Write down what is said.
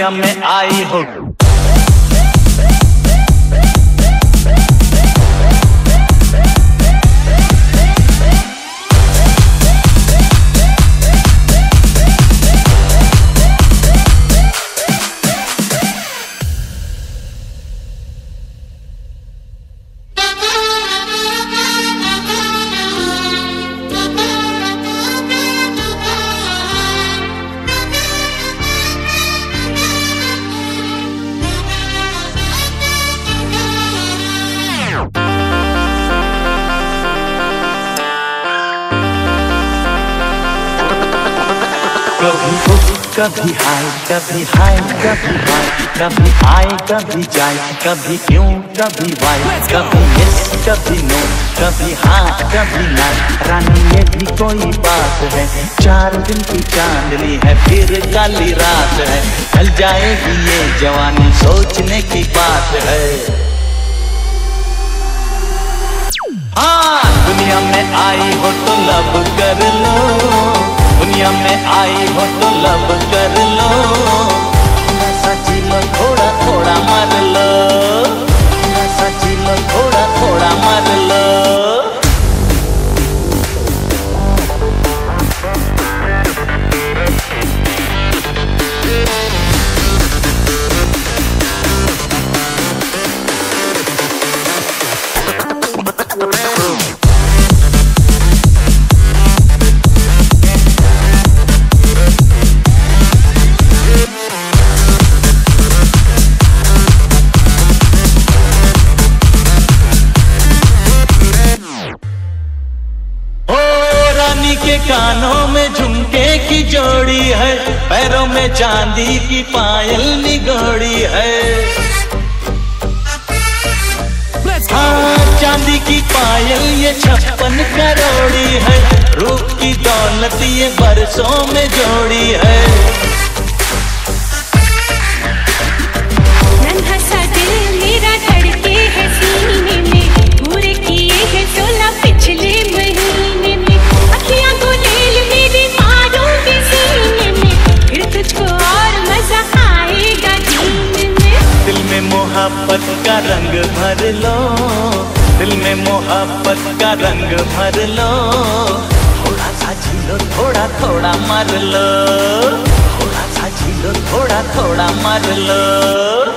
दुनिया में आई हो। कभी उफ कभी हाय कभी हाय कभी हाय, कभी आए कभी जाए, कभी क्यों कभी वाई, कभी यस कभी नो, कभी हाँ कभी ना। रानी ये भी कोई बात है, 4 दिन की चांदनी है फिर काली रात है। ढल जाएगी ये जवानी सोचने की बात है। हाँ दुनिया में आई हो तो लब कर लो, दुनिया में आई हो तो लब कर लो। थोड़ा जी लो थोड़ा थोड़ा मर लो, थोड़ा जी लो थोड़ा थोड़ा मर लो। के कानों में झुमके की जोड़ी है, पैरों में चांदी की पायल निगोड़ी है। हाँ चांदी की पायल ये 56 करोड़ी है, रूप की दौलत ये बरसों में जोड़ी है। नन्हा सा दिल मेरा धड़के है सीने में, पूरे किए हैं 16 पिछले महीने में। अखियां गुलेल मेरी मारूंगी सीने में, फिर तुझको और मजा आएगा जीने में। दिल में मोहब्बत का रंग भर लो, दिल में मोहब्बत का रंग भर लो। थोड़ा सा जी लो थोड़ा थोड़ा मर लो, थोड़ा सा जी लो थोड़ा थोड़ा मर लो।